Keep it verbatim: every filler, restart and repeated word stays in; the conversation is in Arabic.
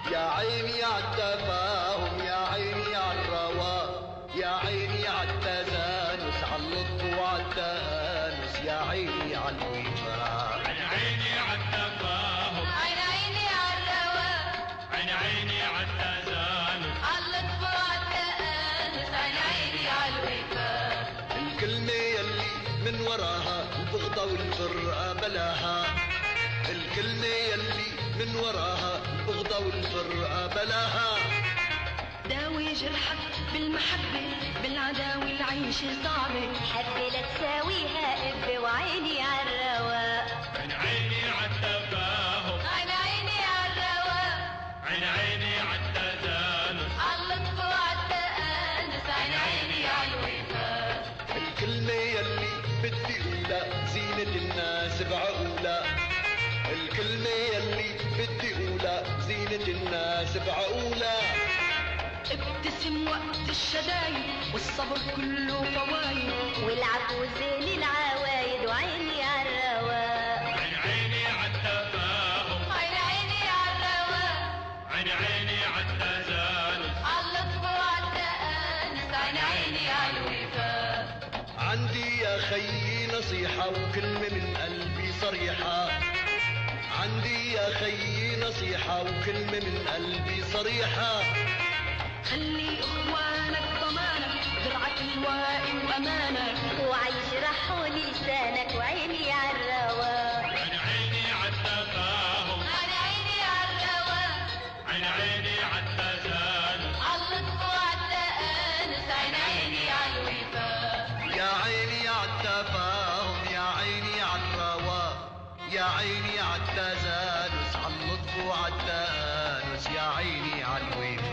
يا عيني عالتفاهم يا عيني عالرواق يا عيني عالتزانس عاللطف وعالتآنس يا عيني عالوفاء عين عيني عالتفاهم عين عيني عالرواق عين عيني عالتزانس عاللطف وعالتآنس عين عيني عالوفاء الكلمة يلي من وراها البغضة والفرقة بلاها الكلمة يلي من وراها البغضة والفرقة بلاها داوي جرحك بالمحبة بالعداوة العيشة صعبة حبة لتساويها قبة وعيني عالرواق عين عيني عالتفاهم عين عيني عالرواق عين عيني عالتزانس عاللطف وعالتآنس عين عيني عالوفاء الكلمة يلي بدي قولها زينة الناس بعقولها الكلمة يلي بدي قولها زينة الناس بعقولها ابتسم وقت الشدايد والصبر كله فوايد والعفو زين العوايد وعيني عالرواق عين عيني عالتفاهم عين عيني عالرواق عين عيني عالتزانس عاللطف وعالتآنس عين عيني عالوفاء عندي يا خيي نصيحة وكلمة من قلبي صريحة عندي يا خيي نصيحة وكلمة من قلبي صريحة خلي اخوانك ضمانك درعك الواقي وامانك وعيش رح لسانك وعيني عالرواق عين عيني عالتفاهم عين عيني عالرواق عين عيني عالتزانس عاللطف وعالتآنس عين عيني عالوفاء يا عيني عالتفاهم يا عيني عالرواق يا عيني عالتزانس عاللطف وعالتآنس يا عيني عالوفاء